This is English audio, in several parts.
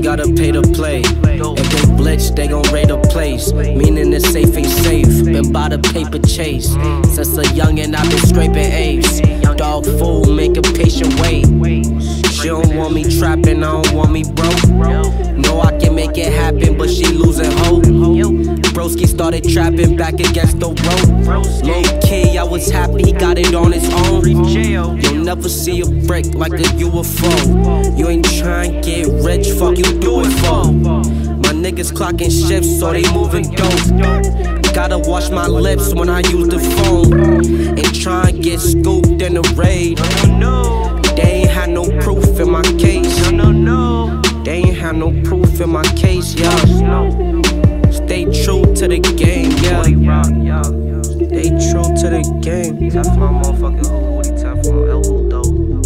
ain't gotta pay to play. If they blitz, they gon' raid a place. Meaning it's safe ain't safe. Been by the paper chase. Since a youngin' I been scraping A's. Dog food, make a patient wait. She don't want me trapping, I don't want me broke. Know I can make it happen, but she losing hope. Broski started trapping back against the rope. Low key, I was happy he got it on his own. You'll never see a brick like a UFO. You ain't trying to get rich, fuck you do it for. My niggas clocking shifts, so they moving dope. Gotta wash my lips when I use the phone. Ain't trying to get scooped in the raid. They ain't had no proof in my case. They ain't had no proof in my case, yeah. Stay true to the game, yeah. Stay true to the game. Teflon motherfucking who? Woody Teflon, El Hudo.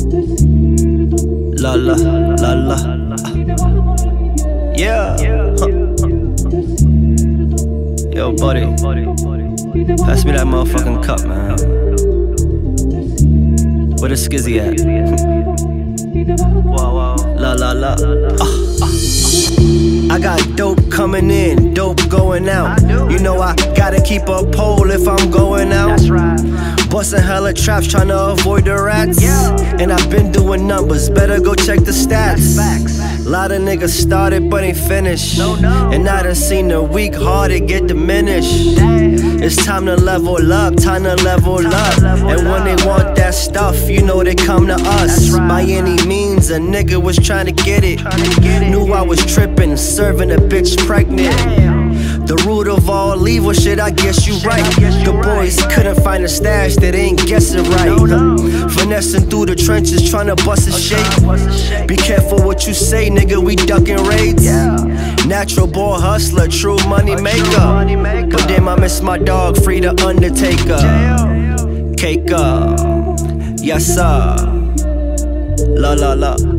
La la, la la. Yeah. Yo, buddy. Pass me that motherfucking cup, man. Where the skizzy at? Wow, wow. La la la. I got dope coming in, dope going out. You know I gotta keep a pole if I'm going out. That's right. Bustin' hella traps trying to avoid the rats. And I've been doing numbers, better go check the stats. Lot of niggas started but ain't finished. And I done seen the weak hearted get diminished. It's time to level up, time to level up. And when they want that stuff, you know they come to us. By any means, a nigga was trying to get it. Knew I was tripping, serving a bitch pregnant. The root of all evil shit, I guess you right. The boys couldn't find a stash, they ain't guessing right. Finessing through the trenches, trying to bust a shape. Be careful what you say, nigga, we ducking raids. Natural born hustler, true money maker. But damn, I miss my dog, free the Undertaker. Cake up, yes sir. La la la.